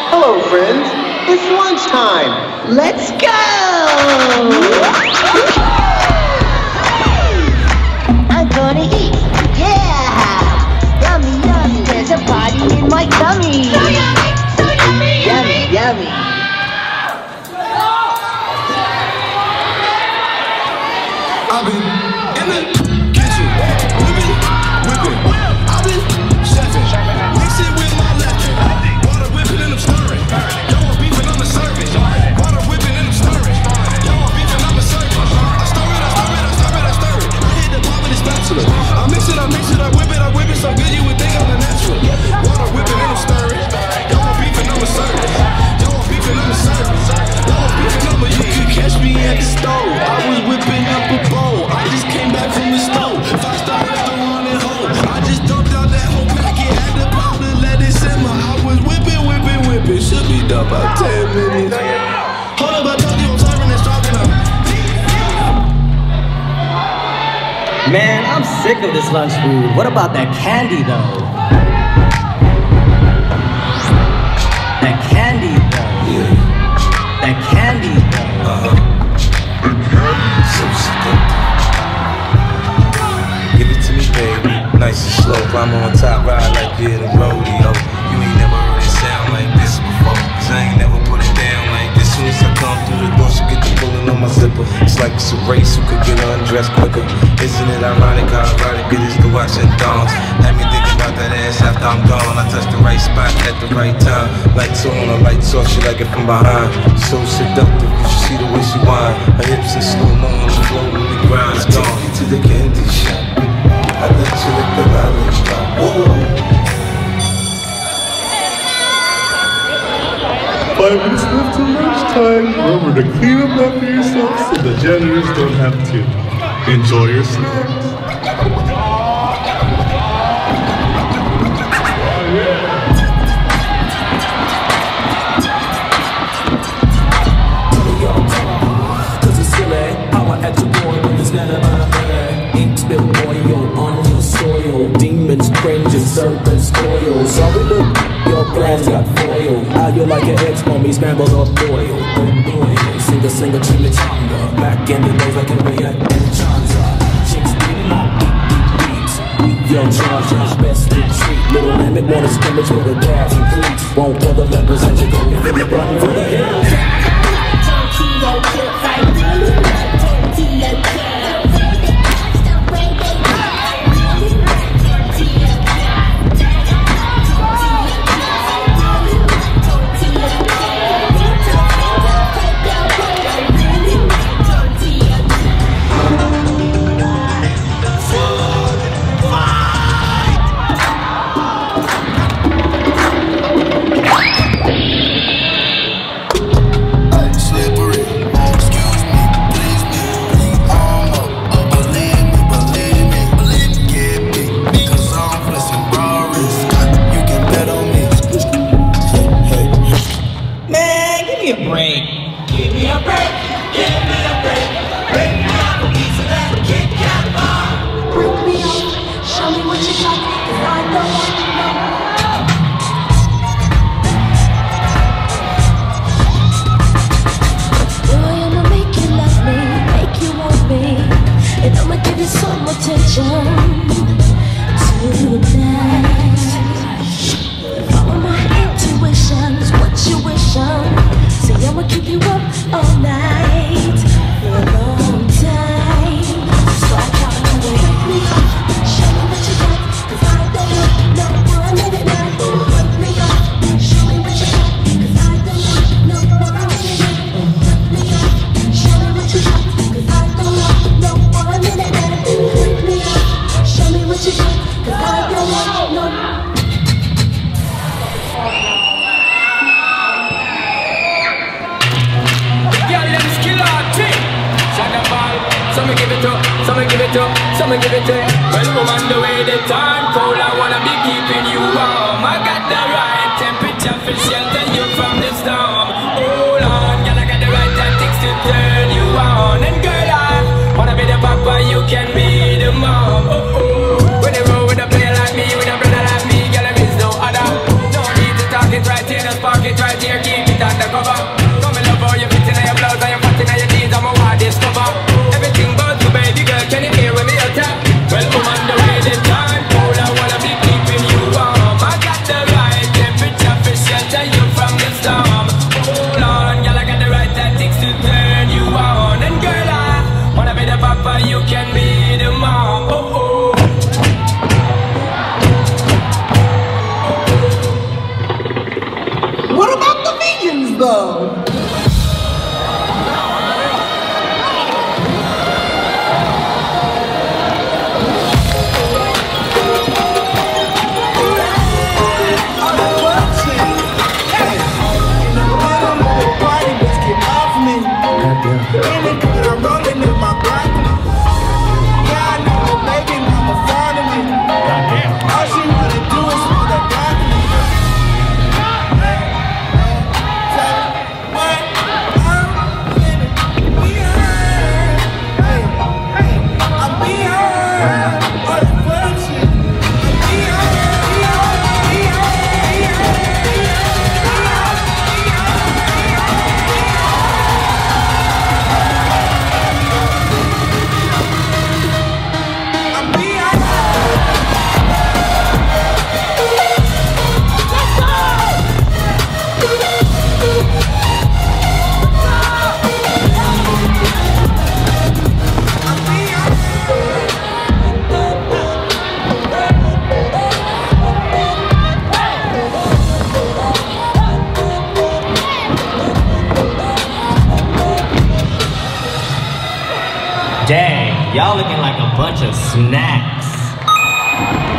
Hello, friends. It's lunchtime. Let's go! I'm gonna eat. Yeah! Yummy, yummy. There's a party in my tummy. So yummy, so yummy, Yummy, yummy. I've been in the kitchen, whipping. I've been chefing, mixing with my left. Water whipping and I'm stirring. Y'all want beef and I'm a serving. Water whipping and I'm stirring. Y'all want beef and I'm a serving. I stir it. I hit the pot with the spatula. I mix it, I whip it so good you would think I'm a natural. Water whipping and I'm stirring. Y'all want beef and I'm a serving. Y'all want beef and I'm a serving. Y'all want beef and I'm a. You could catch me at the stove. I was whipping up a bowl. I just came back from the stove. 5-star restaurant at home. I just dumped out that whole packet. Had the powder, let it simmer. I was whipping. Should be done by 10 minutes. Hold up, I told you I'm serving and stroking up. Man, I'm sick of this lunch food. What about that candy, though? That candy, though. That candy, though. So seductive. Give it to me, baby. Nice and slow. Climb on top, ride like you're in a rodeo. You ain't never heard it sound like this before. Cause I ain't never put it down like this. Soon as I come through the door, she get the pulling on my zipper. It's like it's a race who could get undressed quicker. Isn't it ironic how erotic it is to watch in thongs? Had me thinking about that ass after I'm gone. I touched the right spot at the right time. Lights on, or lights off, she like it from behind. So seductive, you should see the way she whine. Her hips in slow-mo on the floor when we grind. It's gone to the candy shop. I let you lick the lollipop. Whoa. 5 minutes left till lunchtime. Remember to clean up after yourself so the janitors don't have to. Enjoy your snacks. Cause it's silly, how I act your boy when it's not about her. Ink spill oil on your soil. Demons cringe and serpents toil. Sorry, look, your plans got foil. How you like your ex for me, scrambled up oil. Singer, chimichanga. Back in the days like a react and chanza. Chicks did not beats. Young Chargers, best retreat. Little limit, wanna scrimmage with a gas and cleats. Won't tell the represent you, go run for the hills. Some give it to well, woman, the way the time cold, I wanna be keeping you warm. I got the right temperature for shelter you from the storm. Hold on, girl, I got the right tactics to turn you on. And girl, I wanna be the papa, you can be the mom. When they roll with a player like me, with a brother like me, girl, there is no other. No need to talk it right here, just park it right here. zone. Dang, y'all looking like a bunch of snacks.